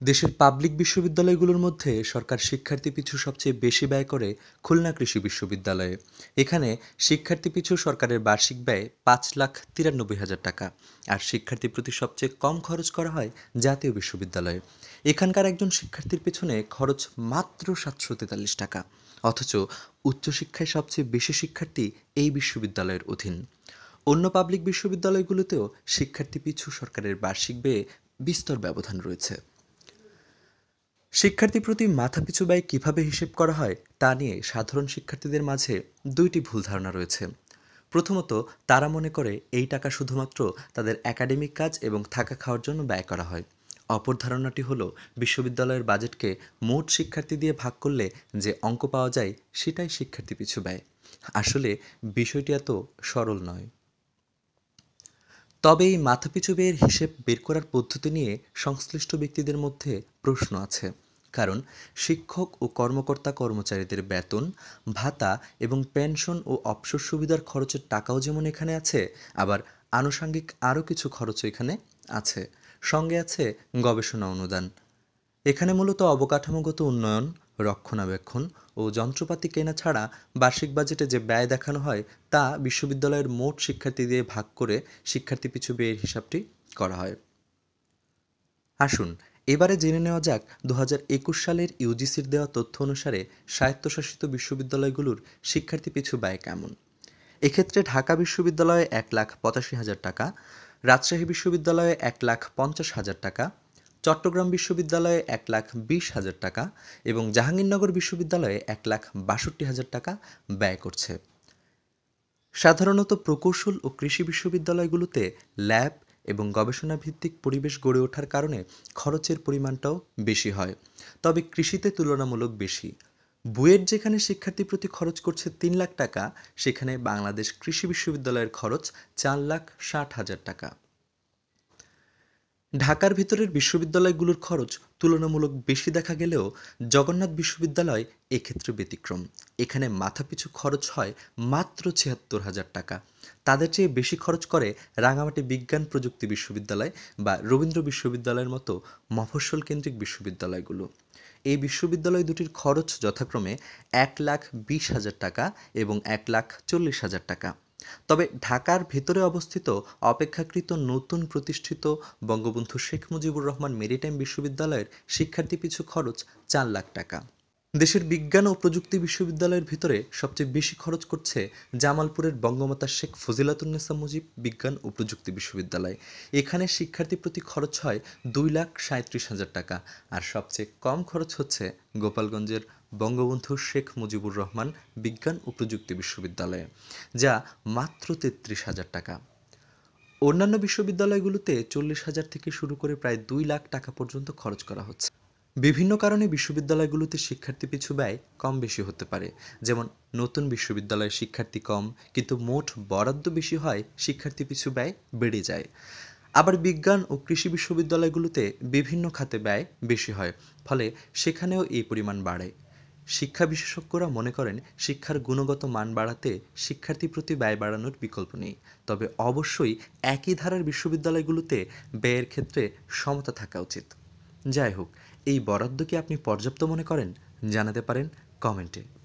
দেশের পাবলিক বিশ্ববিদ্যালয়গুলোর মধ্যে সরকার শিক্ষার্থী পিছু সবচেয়ে বেশি ব্যয় করে খুলনা কৃষি বিশ্ববিদ্যালয়ে। এখানে শিক্ষার্থী পিছু সরকারের বার্ষিক ব্যয় ৫,৯৩,হাজার টাকা। আর শিক্ষার্থী প্রতি সবচেয়ে কম খরচ করা হয় জাতীয় বিশ্ববিদ্যালয়ে। এখানকার একজন শিক্ষার্থীর পেছনে খরচ মাত্র ৭৪৩ টাকা। অথচ উচ্চশিক্ষায় সবচেয়ে বেশি শিক্ষার্থী এই বিশ্ববিদ্যালয়ের অধীন। অন্য পাবলিক বিশ্ববিদ্যালয়গুলোতেও শিক্ষার্থী পিছু সরকারের বার্ষিক ব্যয়ে বিস্তর ব্যবধান রয়েছে। শিক্ষার্থী প্রতি মাথাপিছু ব্যয় কীভাবে হিসেব করা হয় তা নিয়ে সাধারণ শিক্ষার্থীদের মাঝে দুইটি ভুল ধারণা রয়েছে। প্রথমত, তারা মনে করে এই টাকা শুধুমাত্র তাদের একাডেমিক কাজ এবং থাকা খাওয়ার জন্য ব্যয় করা হয়। অপর ধারণাটি হলো বিশ্ববিদ্যালয়ের বাজেটকে মোট শিক্ষার্থী দিয়ে ভাগ করলে যে অঙ্ক পাওয়া যায় সেটাই শিক্ষার্থী পিছু ব্যয়। আসলে বিষয়টি এত সরল নয়। তবে এই মাথাপিছু ব্যয়ের হিসেব বের করার পদ্ধতি নিয়ে সংশ্লিষ্ট ব্যক্তিদের মধ্যে প্রশ্ন আছে। কারণ শিক্ষক ও কর্মকর্তা কর্মচারীদের বেতন, ভাতা এবং পেনশন ও অবসর সুবিধার খরচের টাকাও যেমন এখানে আছে, আবার আনুষঙ্গিক আরও কিছু খরচও এখানে আছে। সঙ্গে আছে গবেষণা অনুদান। এখানে মূলত অবকাঠামোগত উন্নয়ন, রক্ষণাবেক্ষণ ও যন্ত্রপাতি কেনা ছাড়া বার্ষিক বাজেটে যে ব্যয় দেখানো হয় তা বিশ্ববিদ্যালয়ের মোট শিক্ষার্থী দিয়ে ভাগ করে শিক্ষার্থী পিছু ব্যয়ের হিসাবটি করা হয়। আসুন এবারে জেনে নেওয়া যাক ২০২১ সালের ইউজিসির দেওয়া তথ্য অনুসারে স্বায়ত্তশাসিত বিশ্ববিদ্যালয়গুলোর শিক্ষার্থী পিছু ব্যয় কেমন। এক্ষেত্রে ঢাকা বিশ্ববিদ্যালয়ে ১,৮৫,০০০ টাকা, রাজশাহী বিশ্ববিদ্যালয়ে ১,৫০,০০০ টাকা, চট্টগ্রাম বিশ্ববিদ্যালয়ে ১,২০,০০০ টাকা এবং জাহাঙ্গীরনগর বিশ্ববিদ্যালয়ে ১,৬২,০০০ টাকা ব্যয় করছে। সাধারণত প্রকৌশল ও কৃষি বিশ্ববিদ্যালয়গুলোতে ল্যাব এবং গবেষণা ভিত্তিক পরিবেশ গড়ে ওঠার কারণে খরচের পরিমাণটাও বেশি হয়, তবে কৃষিতে তুলনামূলক বেশি। বুয়েট যেখানে শিক্ষার্থী প্রতি খরচ করছে ৩ লাখ টাকা, সেখানে বাংলাদেশ কৃষি বিশ্ববিদ্যালয়ের খরচ ৪,৬০,০০০ টাকা। ঢাকার ভিতরের বিশ্ববিদ্যালয়গুলোর খরচ তুলনামূলক বেশি দেখা গেলেও জগন্নাথ বিশ্ববিদ্যালয় এক্ষেত্রে ব্যতিক্রম। এখানে মাথাপিছু খরচ হয় মাত্র ৭৬,০০০ টাকা। তাদের চেয়ে বেশি খরচ করে রাঙামাটি বিজ্ঞান প্রযুক্তি বিশ্ববিদ্যালয় বা রবীন্দ্র বিশ্ববিদ্যালয়ের মতো মফস্বল কেন্দ্রিক বিশ্ববিদ্যালয়গুলো। এই বিশ্ববিদ্যালয় দুটির খরচ যথাক্রমে ১,২০,০০০ টাকা এবং ১,৪০,০০০ টাকা। তবে ঢাকার ভেতরে অবস্থিত অপেক্ষাকৃত নতুন প্রতিষ্ঠিত বঙ্গবন্ধু শেখ মুজিবুর রহমান মেরিটাইম বিশ্ববিদ্যালয়ের শিক্ষার্থী পিছু খরচ ৪ লাখ টাকা। দেশের বিজ্ঞান ও প্রযুক্তি বিশ্ববিদ্যালয়ের ভিতরে সবচেয়ে বেশি খরচ করছে জামালপুরের বঙ্গমাতা শেখ ফজিলাতুন্নেসা মুজিব বিজ্ঞান ও প্রযুক্তি বিশ্ববিদ্যালয়। এখানে শিক্ষার্থী প্রতি খরচ হয় ২,৩৭,০০০ টাকা। আর সবচেয়ে কম খরচ হচ্ছে গোপালগঞ্জের বঙ্গবন্ধু শেখ মুজিবুর রহমান বিজ্ঞান ও প্রযুক্তি বিশ্ববিদ্যালয়ে, যা মাত্র ৩৩,০০০ টাকা। অন্যান্য বিশ্ববিদ্যালয়গুলোতে ৪০,০০০ থেকে শুরু করে প্রায় ২ লাখ টাকা পর্যন্ত খরচ করা হচ্ছে। বিভিন্ন কারণে বিশ্ববিদ্যালয়গুলোতে শিক্ষার্থী পিছু ব্যয় কম বেশি হতে পারে। যেমন নতুন বিশ্ববিদ্যালয়ে শিক্ষার্থী কম কিন্তু মোট বরাদ্দ বেশি হয়, শিক্ষার্থী পিছু ব্যয় বেড়ে যায়। আবার বিজ্ঞান ও কৃষি বিশ্ববিদ্যালয়গুলোতে বিভিন্ন খাতে ব্যয় বেশি হয়, ফলে সেখানেও এই পরিমাণ বাড়ে। শিক্ষা বিশেষজ্ঞরা মনে করেন শিক্ষার গুণগত মান বাড়াতে শিক্ষার্থী প্রতি ব্যয় বাড়ানোর বিকল্প নেই। তবে অবশ্যই একই ধারার বিশ্ববিদ্যালয়গুলোতে ব্যয়ের ক্ষেত্রে সমতা থাকা উচিত। যাই হোক, এই বরাদ্দ কি আপনি পর্যাপ্ত মনে করেন? জানাতে পারেন কমেন্টে।